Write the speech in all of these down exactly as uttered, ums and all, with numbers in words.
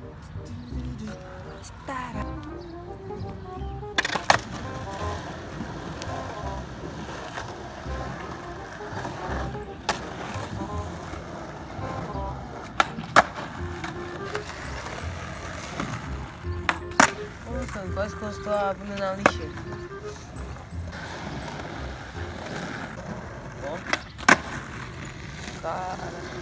Nossa, quase encostou a bunda na lixeira. Ó. Cara.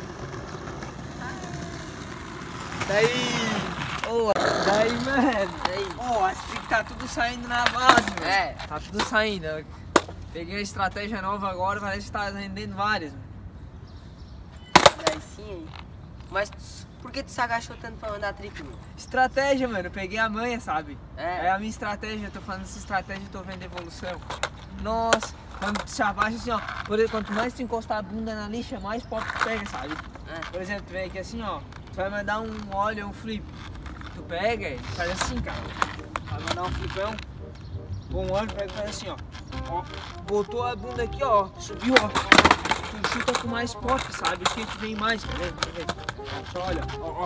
Daí. Ô, daí, mano. Daí. Ó, acho que tá tudo saindo na base, mano. É. Tá tudo saindo. Eu peguei uma estratégia nova agora, parece que tá rendendo várias, mano. Daí sim aí. Mas por que tu se agachou tanto pra mandar trip, mano? Estratégia, mano. Eu peguei a manha, sabe? É. É a minha estratégia. Eu tô falando dessa estratégia e tô vendo evolução. Nossa, quando tu se abaixa assim, ó. Por exemplo, quanto mais tu encostar a bunda na lixa, mais pop tu pega, sabe? É. Por exemplo, tu vem aqui assim, ó. Tu vai mandar um óleo, um flip. Tu pega e faz assim, cara. Vai mandar um flipão. Com um óleo, pega e faz assim, ó. Ó. Botou a bunda aqui, ó. Subiu, ó. Tu chuta com mais pop, sabe? O skate vem mais, quer ver? Quer ver? Só olha, ó, ó.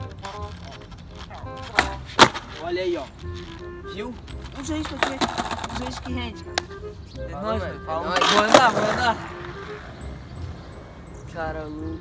Olha aí, ó. Viu? Usa isso aqui. Usa isso que rende, cara. É Fala, nóis, mano, mano. é Fala. nóis. Vou andar, vou andar. Cara, louco.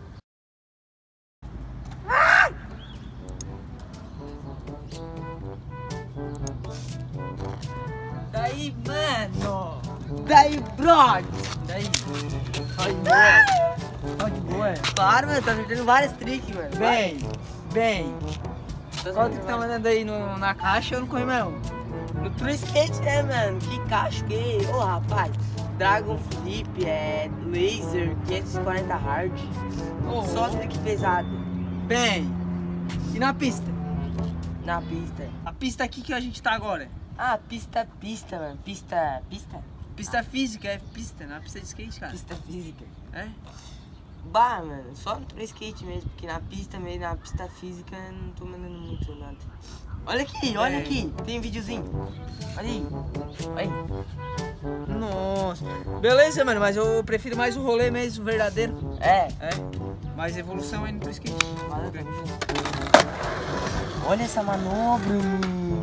Daí, mano. Daí, brother. Daí. Tá de boa. Tá de boa. Claro, mano, tá perdendo várias tricks, mano. Bem, bem. Tá Qual que perdendo tá várias- mandando aí no, na caixa? Eu não corri mesmo. No True Skate, né, mano? Que cacho que... Ô, rapaz. Dragon Flip, é... Laser, quinhentos e quarenta hard. Oh, Só trick pesado. Bem. E na pista? Na pista. A pista aqui que a gente tá agora. Ah, pista, pista, mano. Pista, pista? Pista física, é pista, não é pista de skate, cara. Pista física. É? Bah, mano, só no True Skate mesmo, porque na pista mesmo, na pista física, não tô mandando muito nada. Olha aqui, olha É. aqui, tem um videozinho. Olha aí, olha aí. Nossa. Beleza, mano, mas eu prefiro mais o rolê mesmo, verdadeiro. É, É. Mais evolução aí no teu skate. valeu, tamo junto. Olha essa manobra, mano.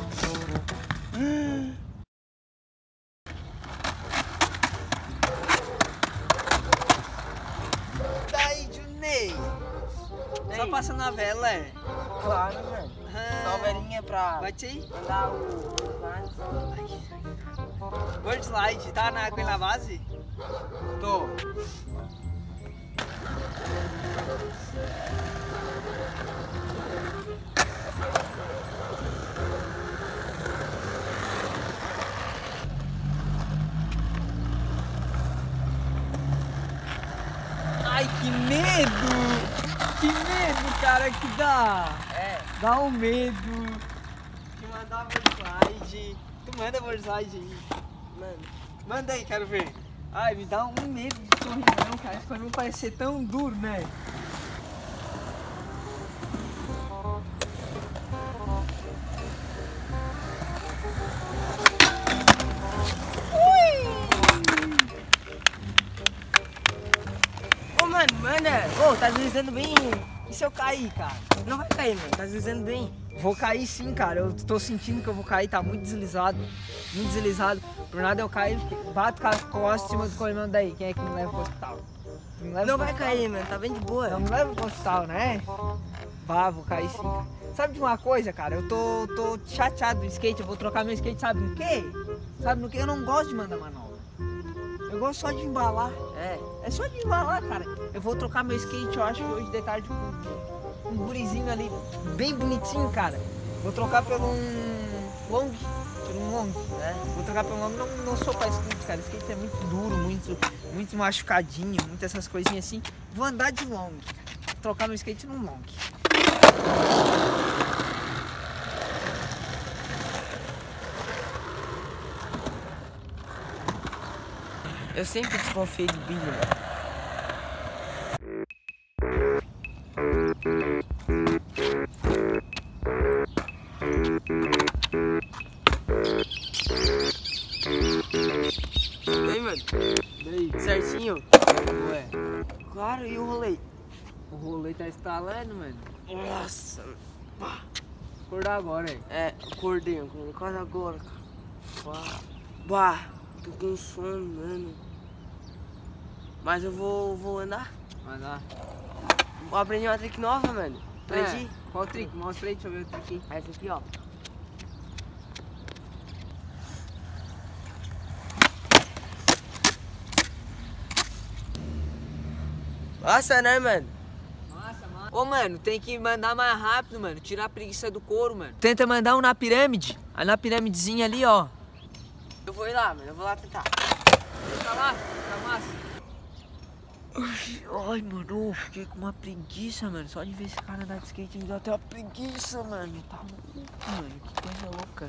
Hum. Daí, Junei. Só Daí. passando a vela, é. Claro, mano. Só velhinha pra Bate aí. mandar o... Word slide, tá na água e na base? Tô. Ai, que medo! Que medo, cara, que dá! É, Dá um medo de mandar word slide. Tu manda word slide aí. mano. Manda aí, quero ver. Ai, me dá um medo de sorrir não, cara. Isso pra mim parece ser tão duro, né? Ô, mano, manda. Ô, tá deslizando bem. E se eu cair, cara? Não vai cair, mano, tá deslizando bem. Vou cair sim, cara. Eu tô sentindo que eu vou cair, tá muito deslizado. Muito deslizado. Por nada eu caio, bato com as costas em cima do corrimão daí. Quem é que me leva pro hospital? Me leva Não pro vai hospital? cair, mano, tá bem de boa. Não me leva pro hospital, né? Vá, vou cair sim, cara. Sabe de uma coisa, cara? Eu tô, tô chateado do skate. Eu vou trocar meu skate, sabe no quê? Sabe no quê? Eu não gosto de mandar manobra. Eu gosto só de embalar. É, É só de embalar, cara. Eu vou trocar meu skate, eu acho que hoje de tarde com um gurizinho ali, bem bonitinho, cara. Vou trocar por um long, por um long. é. Vou trocar por um long, não, não sou pra skate, cara. Skate é muito duro, muito, muito machucadinho, muitas essas coisinhas assim. Vou andar de long, cara. Trocar meu skate num long. Eu sempre desconfiei de Billy, mano. E aí, mano? Daí, Certinho? ué, Claro, e o rolê? o rolê tá estalando, mano. Nossa, Acordar agora, hein? É, acordei, acordei quase agora, cara. Bah, bah, tô com sono, mano. Mas eu vou, vou andar. Vai lá. Vou aprender uma trick nova, mano. Aprendi. É. Qual trick? Mostra aí, deixa eu ver o trick. Essa aqui, ó. Nossa, né, mano? Nossa, mano. Ô, mano, tem que mandar mais rápido, mano. Tirar a preguiça do couro, mano. Tenta mandar um na pirâmide. Aí na pirâmidezinha ali, ó. Eu vou ir lá, mano. Eu vou lá tentar. Tá lá, tá massa. Ai, mano, fiquei com uma preguiça, mano. Só de ver esse cara andar de skate me deu até uma preguiça, mano. Tá louco, mano. Que coisa louca.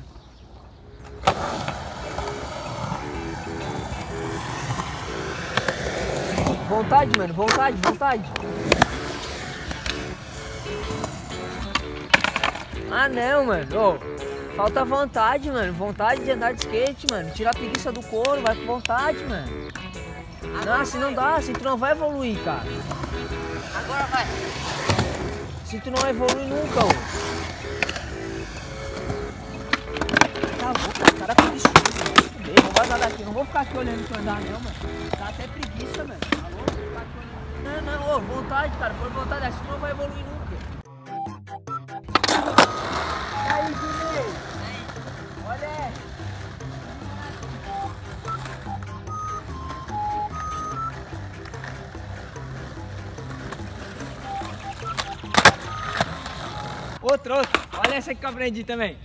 Vontade, mano. Vontade, vontade. Ah, não, mano. Ô, falta vontade, mano. Vontade de andar de skate, mano. Tirar a preguiça do couro, vai com vontade, mano. Não, assim não dá, assim tu não vai evoluir, cara. Agora vai. Se tu não evolui nunca, ô. Tá louco, cara, preguiçoso. Vou vazar daqui, não vou ficar aqui olhando tu andar, não, mano. Dá até preguiça, mano. Tá louco? Vou ficar aqui olhando. Não, não, ô, vontade, cara. Por vontade, assim tu não vai evoluir nunca. Aí, Guilherme. Olha essa. Outro, outro. Olha essa que eu aprendi também.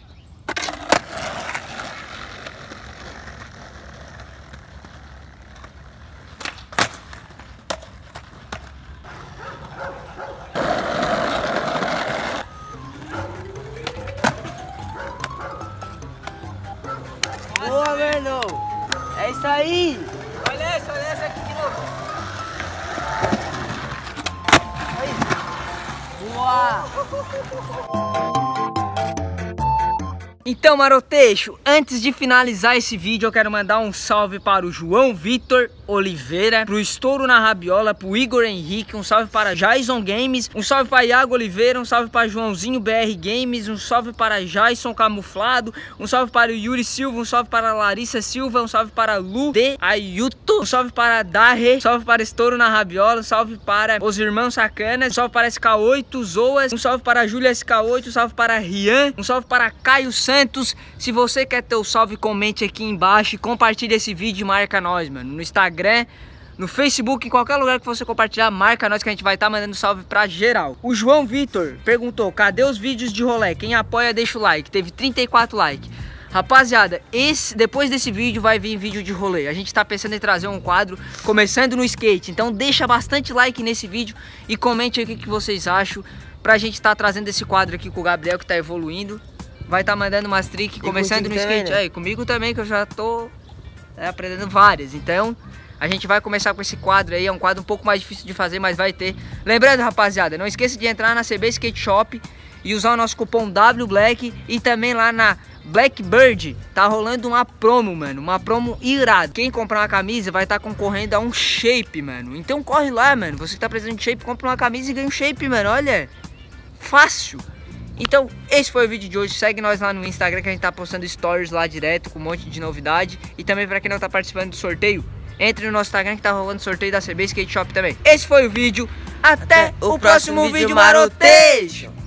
Boa, mano. É isso aí. Olha essa, olha essa aqui de novo. Aí. Boa. Então, Maroteixo, antes de finalizar esse vídeo, eu quero mandar um salve para o João Vitor Oliveira, pro Estouro na Rabiola, pro Igor Henrique, um salve para Jason Games, um salve para Iago Oliveira, um salve para Joãozinho B R Games, um salve para Jason Camuflado, um salve para o Yuri Silva, um salve para Larissa Silva, um salve para Lu de Ayuto, um salve para Darre, um salve para Estouro na Rabiola, um salve para os Irmãos Sacanas, um salve para S K oito Zoas, um salve para Júlia S K oito, um salve para Rian, um salve para Caio Santos. Se você quer ter o salve, comente aqui embaixo e compartilhe esse vídeo e marca nós, mano, no Instagram, no Facebook, em qualquer lugar que você compartilhar, marca nós que a gente vai estar tá mandando salve pra geral. O João Vitor perguntou, cadê os vídeos de rolê? Quem apoia deixa o like, teve trinta e quatro likes. Rapaziada, esse, depois desse vídeo vai vir vídeo de rolê. A gente tá pensando em trazer um quadro começando no skate, então deixa bastante like nesse vídeo e comente aí o que, que vocês acham pra gente estar tá trazendo esse quadro aqui com o Gabriel, que tá evoluindo. Vai estar tá mandando umas tricks, começando no skate. Também, né? É, comigo também, que eu já tô é, aprendendo várias. Então, a gente vai começar com esse quadro aí. É um quadro um pouco mais difícil de fazer, mas vai ter. Lembrando, rapaziada, não esqueça de entrar na C B Skate Shop e usar o nosso cupom W Black. E também lá na Blackbird tá rolando uma promo, mano. Uma promo irada. Quem comprar uma camisa vai estar tá concorrendo a um shape, mano. Então corre lá, mano. Você que tá precisando de shape, compra uma camisa e ganha um shape, mano. Olha, fácil. Então, esse foi o vídeo de hoje. Segue nós lá no Instagram que a gente tá postando stories lá direto com um monte de novidade. E também pra quem não tá participando do sorteio, entre no nosso Instagram que tá rolando sorteio da C B Skate Shop também. Esse foi o vídeo. Até, Até o, o próximo, próximo vídeo, marotejo!